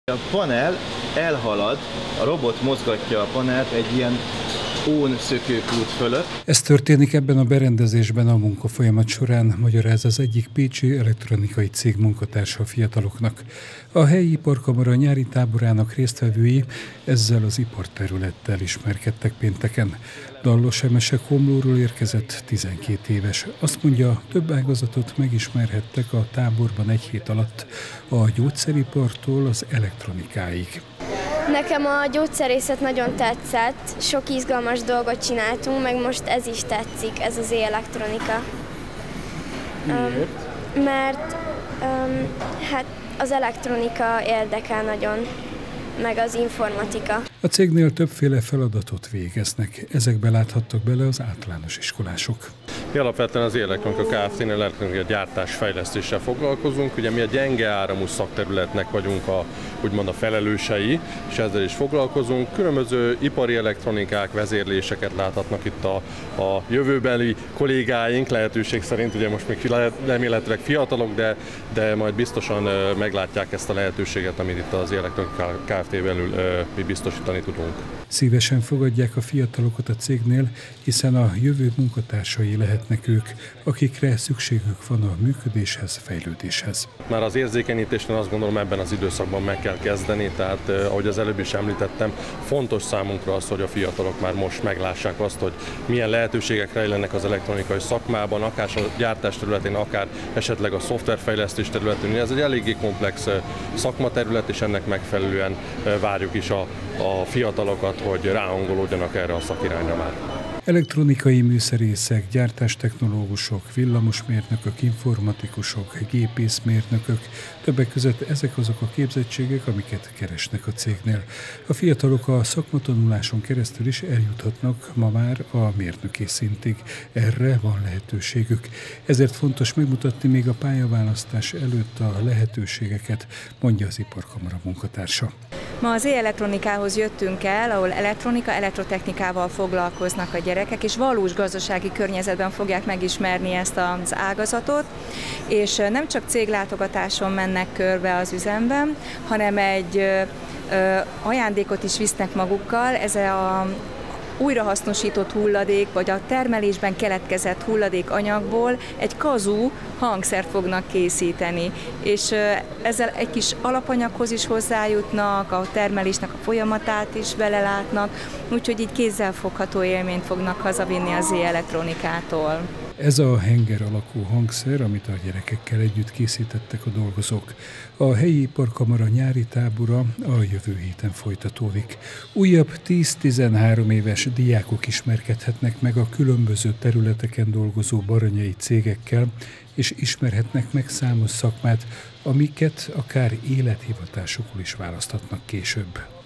A panel elhalad, a robot mozgatja a panelt egy ilyen ónszökőkút fölött. Ez történik ebben a berendezésben a munkafolyamat során, magyaráz az egyik pécsi elektronikai cég munkatársa a fiataloknak. A helyi iparkamara nyári táborának résztvevői ezzel az iparterülettel ismerkedtek pénteken. Dallos Emese Komlóról érkezett, 12 éves. Azt mondja, több ágazatot megismerhettek a táborban egy hét alatt, a gyógyszeripartól az elektronikáig. Nekem a gyógyszerészet nagyon tetszett, sok izgalmas dolgot csináltunk, meg most ez is tetszik, ez az elektronika. Miért? Mert hát az elektronika érdekel nagyon, meg az informatika. A cégnél többféle feladatot végeznek, ezekbe láthattak bele az általános iskolások. Mi alapvetően az Elektronika Kft-nél elektronika gyártás fejlesztéssel foglalkozunk. Ugye mi a gyenge áramú szakterületnek vagyunk úgymond a felelősei, és ezzel is foglalkozunk. Különböző ipari elektronikák, vezérléseket láthatnak itt a jövőbeli kollégáink, lehetőség szerint, ugye most még remélhetőleg fiatalok, de majd biztosan meglátják ezt a lehetőséget, amit itt az Elektronika Kft belül mi biztosítani tudunk. Szívesen fogadják a fiatalokat a cégnél, hiszen a jövő munkatársai lehetnek ők, akikre szükségük van a működéshez, fejlődéshez. Már az érzékenyítésnél azt gondolom ebben az időszakban meg kell kezdeni, tehát ahogy az előbb is említettem, fontos számunkra az, hogy a fiatalok már most meglássák azt, hogy milyen lehetőségek rejlenek az elektronikai szakmában, akár a gyártás területén, akár esetleg a szoftverfejlesztés területén. Ez egy eléggé komplex szakmaterület, és ennek megfelelően várjuk is a fiatalokat, hogy ráhangolódjanak erre a szakirányra már. Elektronikai műszerészek, gyártástechnológusok, villamosmérnökök, informatikusok, gépészmérnökök, többek között ezek azok a képzettségek, amiket keresnek a cégnél. A fiatalok a szakmatanuláson keresztül is eljuthatnak ma már a mérnöki szintig. Erre van lehetőségük. Ezért fontos megmutatni még a pályaválasztás előtt a lehetőségeket, mondja az iparkamara munkatársa. Ma az e-elektronikához jöttünk el, ahol elektronika, elektrotechnikával foglalkoznak a gyerekek, és valós gazdasági környezetben fogják megismerni ezt az ágazatot, és nem csak céglátogatáson mennek körbe az üzemben, hanem egy ajándékot is visznek magukkal, ez a újrahasznosított hulladék, vagy a termelésben keletkezett hulladékanyagból egy kazú hangszert fognak készíteni, és ezzel egy kis alapanyaghoz is hozzájutnak, a termelésnek a folyamatát is belelátnak, úgyhogy így kézzelfogható élményt fognak hazavinni az e-elektronikától. Ez a henger alakú hangszer, amit a gyerekekkel együtt készítettek a dolgozók. A helyi iparkamara nyári tábora a jövő héten folytatódik. Újabb 10-13 éves diákok ismerkedhetnek meg a különböző területeken dolgozó baranyai cégekkel, és ismerhetnek meg számos szakmát, amiket akár élethivatásukul is választhatnak később.